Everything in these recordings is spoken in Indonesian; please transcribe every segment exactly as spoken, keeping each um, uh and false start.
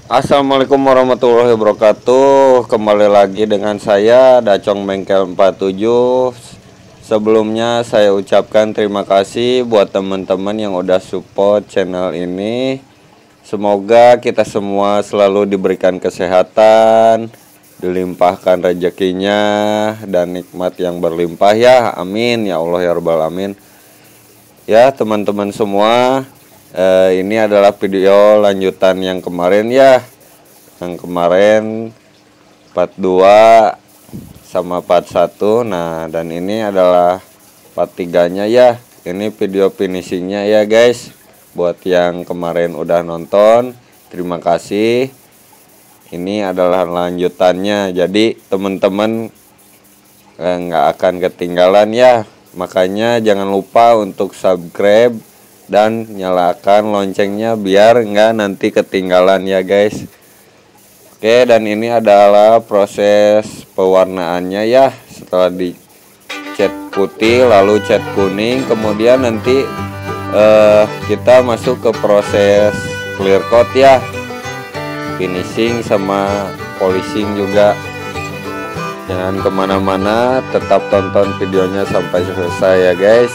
Assalamualaikum warahmatullahi wabarakatuh. Kembali lagi dengan saya Dacong Bengkel empat puluh tujuh. Sebelumnya saya ucapkan terima kasih buat teman-teman yang udah support channel ini. Semoga kita semua selalu diberikan kesehatan, dilimpahkan rezekinya dan nikmat yang berlimpah ya. Amin ya Allah ya rabbal alamin. Ya teman-teman semua, Eh, ini adalah video lanjutan yang kemarin ya. Yang kemarin part dua sama part satu. Nah, dan ini adalah part tiga-nya ya. Ini video finishingnya ya guys. Buat yang kemarin udah nonton, terima kasih. Ini adalah lanjutannya. Jadi teman-teman eh, nggak akan ketinggalan ya. Makanya jangan lupa untuk subscribe dan nyalakan loncengnya biar nggak nanti ketinggalan ya guys. Oke, dan ini adalah proses pewarnaannya ya. Setelah dicat putih lalu cat kuning, kemudian nanti eh, kita masuk ke proses clear coat ya, finishing sama polishing juga. Jangan kemana-mana, tetap tonton videonya sampai selesai ya guys.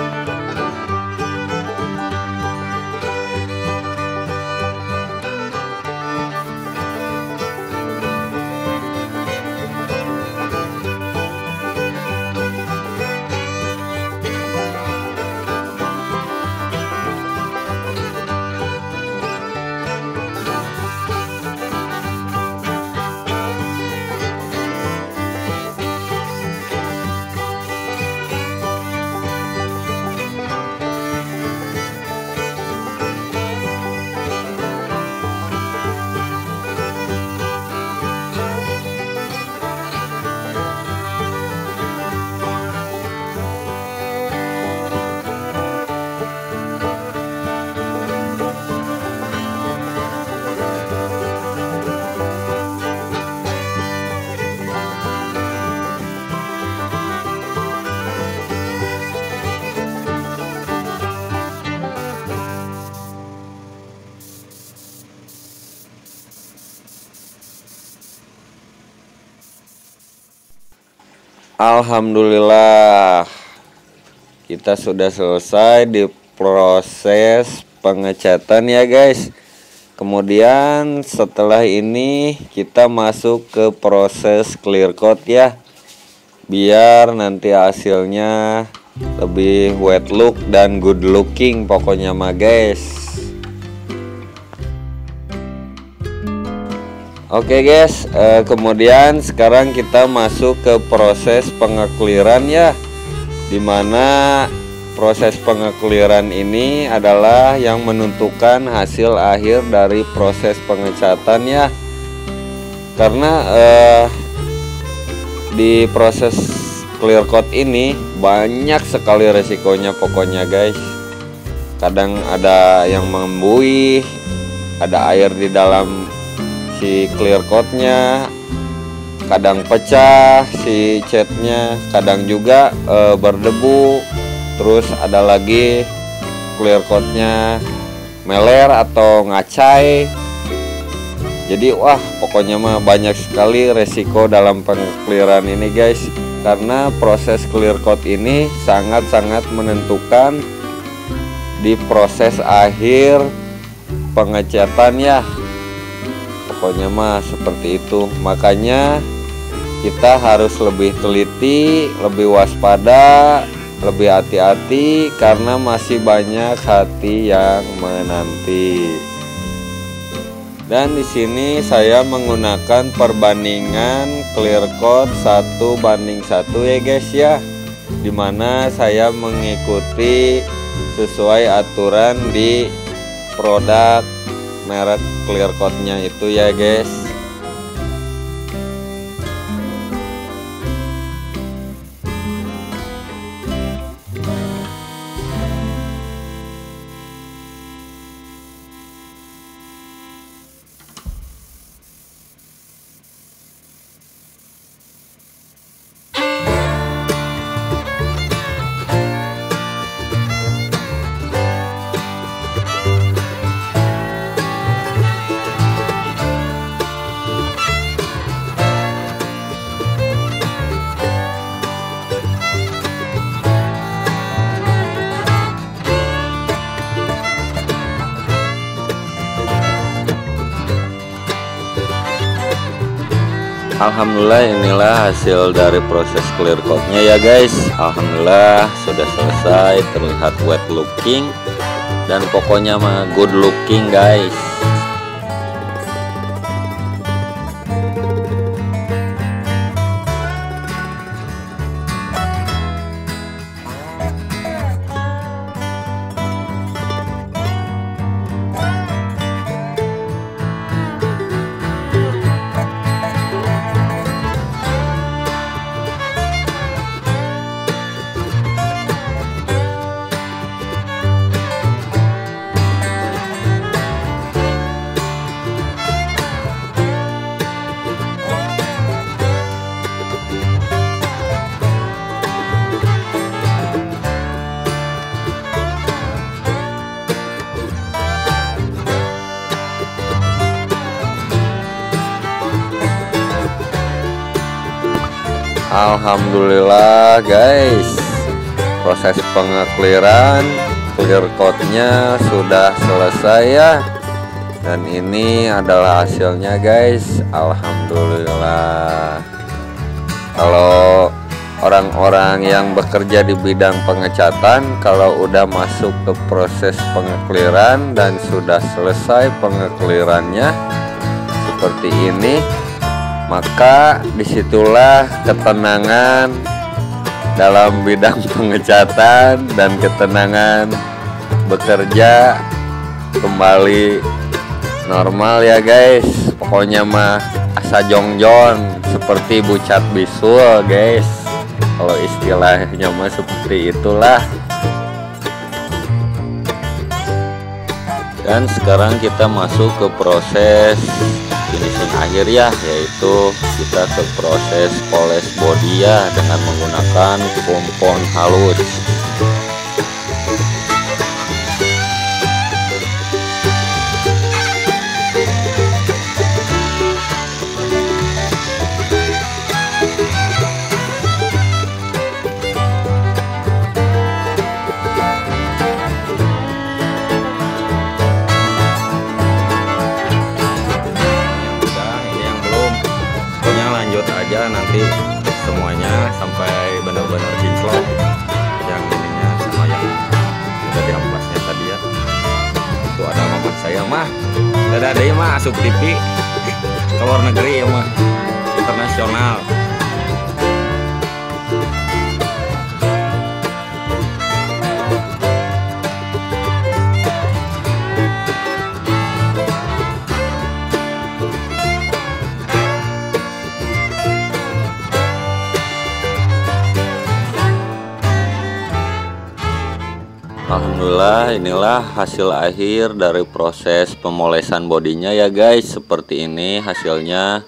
Alhamdulillah, kita sudah selesai di proses pengecatan ya guys. Kemudian setelah ini kita masuk ke proses clear coat ya, biar nanti hasilnya lebih wet look dan good looking pokoknya mah guys. Oke guys, eh, kemudian sekarang kita masuk ke proses pengekliran ya, dimana proses pengekliran ini adalah yang menentukan hasil akhir dari proses pengecatan ya. Karena eh, di proses clear coat ini banyak sekali resikonya pokoknya guys. Kadang ada yang membuih, ada air di dalam si clear coatnya, kadang pecah si catnya, kadang juga e, berdebu. Terus ada lagi clear coatnya meler atau ngacai. Jadi wah pokoknya mah banyak sekali resiko dalam pengekliran ini guys. Karena proses clear coat ini sangat-sangat menentukan di proses akhir pengecatan ya. Pokoknya mah seperti itu. Makanya kita harus lebih teliti, lebih waspada, lebih hati-hati karena masih banyak hati yang menanti. Dan di sini saya menggunakan perbandingan clear coat satu banding satu ya guys ya. Dimana saya mengikuti sesuai aturan di produk merek clear coatnya itu ya guys. Alhamdulillah, inilah hasil dari proses clear coatnya ya guys. Alhamdulillah sudah selesai, terlihat wet looking dan pokoknya mah good looking guys. Alhamdulillah guys, proses pengekliran clear coatnya sudah selesai ya. Dan ini adalah hasilnya guys. Alhamdulillah. Kalau orang-orang yang bekerja di bidang pengecatan, kalau udah masuk ke proses pengekliran dan sudah selesai pengeklirannya seperti ini, maka disitulah ketenangan dalam bidang pengecatan dan ketenangan bekerja kembali normal ya guys. Pokoknya mah asa jongjon seperti bucat bisul guys, kalau istilahnya mah seperti itulah. Dan sekarang kita masuk ke proses finishing akhir ya, yaitu kita ke proses poles body ya dengan menggunakan pompon halus. Aja nanti semuanya sampai benar-benar kinclong, yang ininya sama yang udah diamplasnya tadi ya. Itu ada mamat saya mah, ada ada mah asup T V ke luar negeri ya mah, internasional. Alhamdulillah, inilah hasil akhir dari proses pemolesan bodinya ya guys. Seperti ini hasilnya.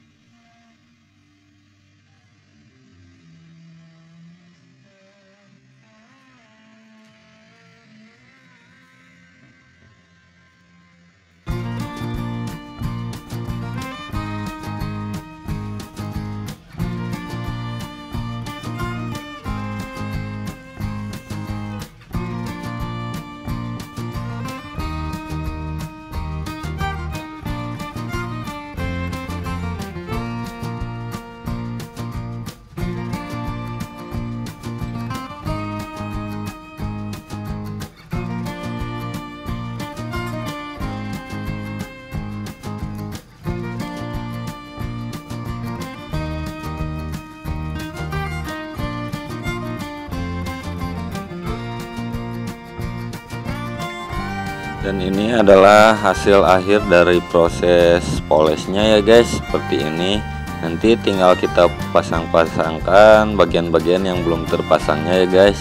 Dan ini adalah hasil akhir dari proses polesnya ya guys, seperti ini. Nanti tinggal kita pasang-pasangkan bagian-bagian yang belum terpasangnya ya guys.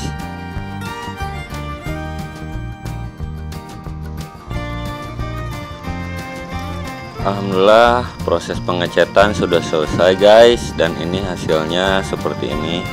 Alhamdulillah proses pengecatan sudah selesai guys, dan ini hasilnya seperti ini.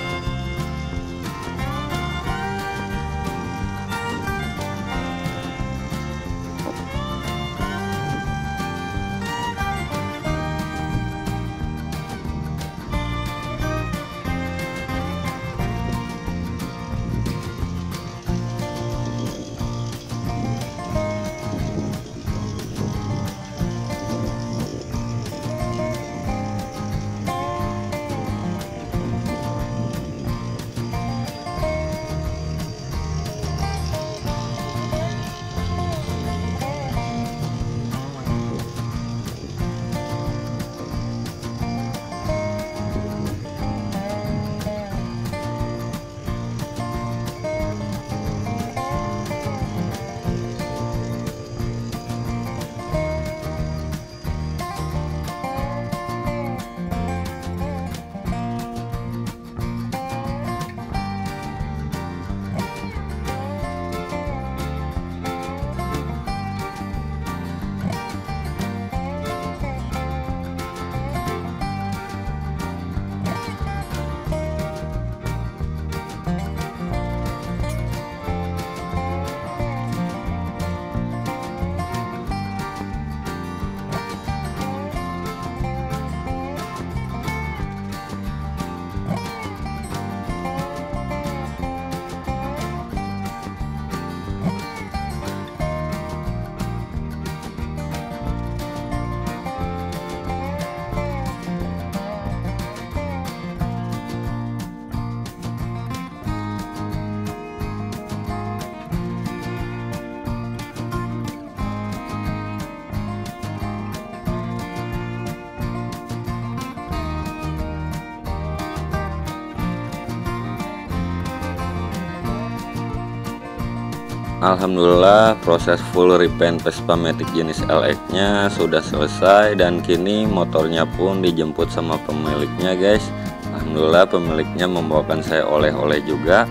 Alhamdulillah proses full repaint Vespa Matic jenis L X nya sudah selesai dan kini motornya pun dijemput sama pemiliknya guys. Alhamdulillah pemiliknya membawakan saya oleh-oleh juga.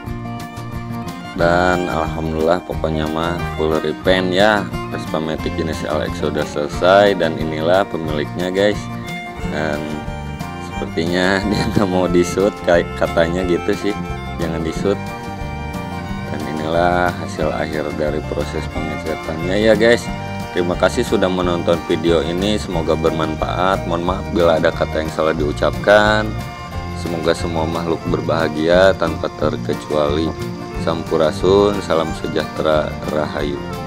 Dan alhamdulillah pokoknya mah full repaint ya, Vespa Matic jenis L X sudah selesai dan inilah pemiliknya guys. Dan sepertinya dia nggak mau disut, kayak katanya gitu sih, jangan disut. Dan inilah hasil akhir dari proses pengecatannya ya guys. Terima kasih sudah menonton video ini, semoga bermanfaat. Mohon maaf bila ada kata yang salah diucapkan. Semoga semua makhluk berbahagia tanpa terkecuali. Sampurasun, salam sejahtera, rahayu.